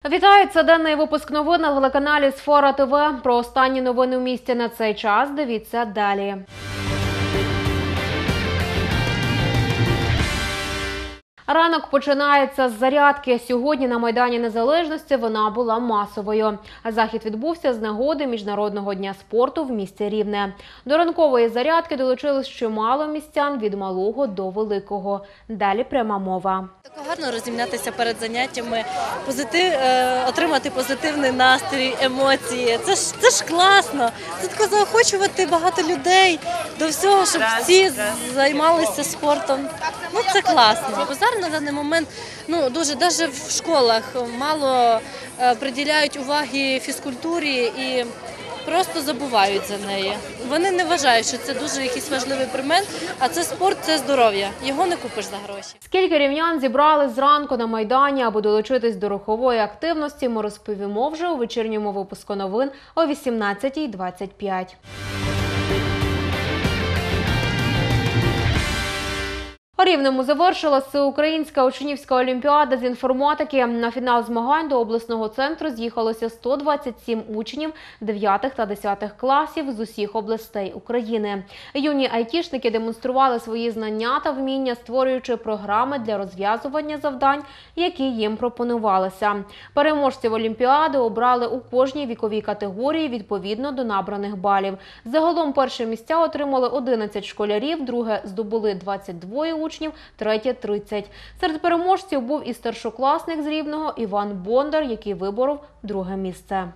Вітаю! Це денний випуск новин на телеканалі Сфера ТВ. Про останні новини в місті на цей час дивіться далі. Ранок починається з зарядки. Сьогодні на Майдані Незалежності вона була масовою. Захід відбувся з нагоди Міжнародного дня спорту в місті Рівне. До ранкової зарядки долучилось чимало містян від малого до великого. Далі пряма мова. Гарно розімнятися перед заняттями, отримати позитивний настрій, емоції. Це ж класно. Це тако заохочувати багато людей до всього, щоб всі займалися спортом. Це класно. Бо зараз на даний момент навіть в школах мало приділяють уваги фізкультурі і просто забувають за неї. Вони не вважають, що це дуже якийсь важливий предмет, а це спорт – це здоров'я. Його не купиш за гроші. Скільки рівнян зібрали зранку на Майдані, аби долучитись до рухової активності, ми розповімо вже у вечірньому випуску новин о 18:25. У Рівному завершилася всеукраїнська учнівська олімпіада з інформатики. На фінал змагань до обласного центру з'їхалося 127 учнів 9 та 10 класів з усіх областей України. Юні айтішники демонстрували свої знання та вміння, створюючи програми для розв'язування завдань, які їм пропонувалися. Переможців олімпіади обрали у кожній віковій категорії відповідно до набраних балів. Загалом перші місця отримали 11 школярів, друге здобули 22 учнів, третє – 30. Серед переможців був і старшокласник з Рівного Іван Бондар, який виборов друге місце.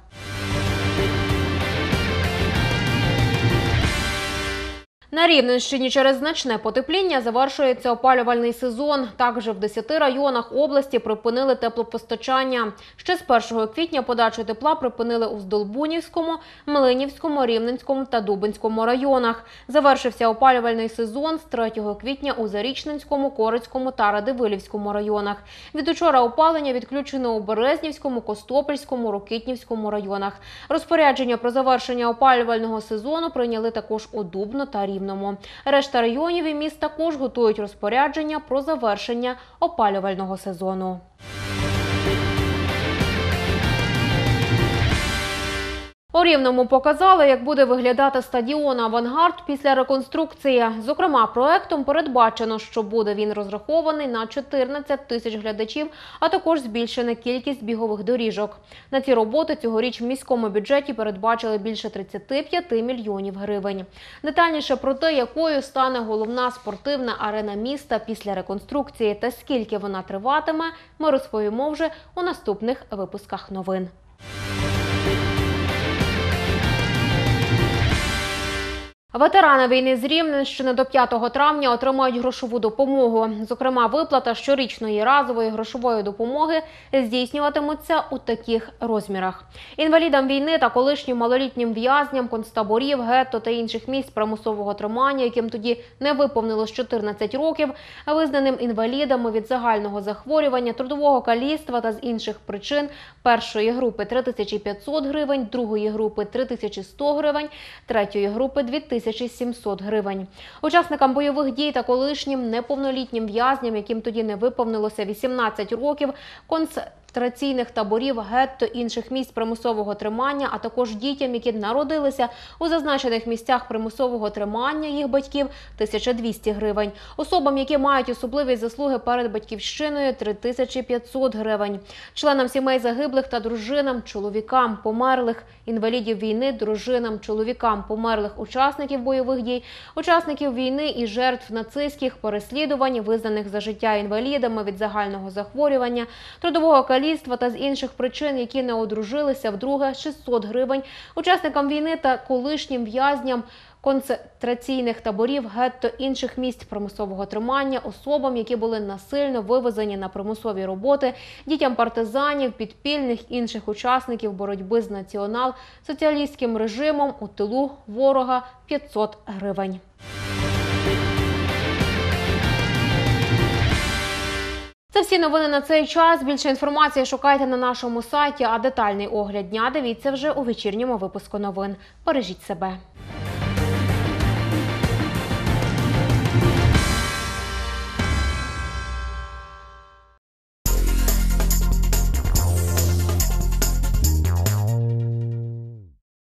На Рівненщині через значне потепління завершується опалювальний сезон. Також в 10 районах області припинили теплопостачання. Ще з 1 квітня подачу тепла припинили у Здолбунівському, Млинівському, Рівненському та Дубенському районах. Завершився опалювальний сезон з 3 квітня у Зарічненському, Корицькому та Радивилівському районах. Від учора опалення відключено у Березнівському, Костопільському, Рокитнівському районах. Розпорядження про завершення опалювального сезону прийняли також у Дубно та Рівному. Решта районів і міст також готують розпорядження про завершення опалювального сезону. У Рівному показали, як буде виглядати стадіон «Авангард» після реконструкції. Зокрема, проектом передбачено, що буде він розрахований на 14 тисяч глядачів, а також збільшена кількість бігових доріжок. На ці роботи цьогоріч в міському бюджеті передбачили більше 35 мільйонів гривень. Детальніше про те, якою стане головна спортивна арена міста після реконструкції та скільки вона триватиме, ми розповімо вже у наступних випусках новин. Ветерани війни з Рівненщини до 5 травня отримають грошову допомогу. Зокрема, виплата щорічної разової грошової допомоги здійснюватиметься у таких розмірах. Інвалідам війни та колишнім малолітнім в'язням концтаборів, гетто та інших місць примусового тримання, яким тоді не виповнилось 14 років, визнаним інвалідами від загального захворювання, трудового каліцтва та з інших причин першої групи – 3500 гривень, другої групи – 3100 гривень, третьої групи – 2700 гривень. Учасникам бойових дій та колишнім неповнолітнім в'язням, яким тоді не виповнилося 18 років, концентраційних таборів, гетто інших місць примусового тримання, а також дітям, які народилися у зазначених місцях примусового тримання їх батьків – 1200 гривень. Особам, які мають особливі заслуги перед батьківщиною – 3500 гривень. Членам сімей загиблих та дружинам, чоловікам померлих, інвалідів війни, дружинам, чоловікам померлих учасників бойових дій, учасників війни і жертв нацистських переслідувань, визнаних за життя інвалідами від загального захворювання, трудового каліцтва та з інших причин, які не одружилися вдруге – 600 гривень, учасникам війни та колишнім в'язням концентраційних таборів, гетто інших місць примусового тримання, особам, які були насильно вивезені на примусові роботи, дітям партизанів, підпільних інших учасників боротьби з націонал-соціалістським режимом у тилу ворога – 500 гривень. Це всі новини на цей час. Більше інформації шукайте на нашому сайті, а детальний огляд дня дивіться вже у вечірньому випуску новин. Бережіть себе.